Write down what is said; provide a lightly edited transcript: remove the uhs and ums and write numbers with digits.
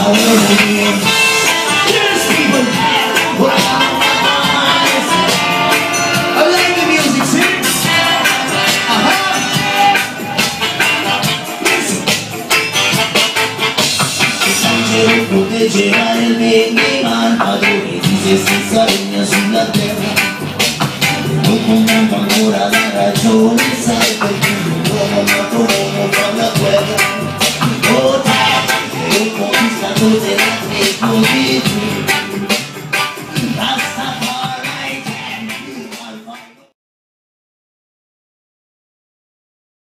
Yes, people. I like the music, see? L'angelo proteggerà il bene, ma il padrone di se stessa regna sulla terra. Non comando ancora la ragione, sai perché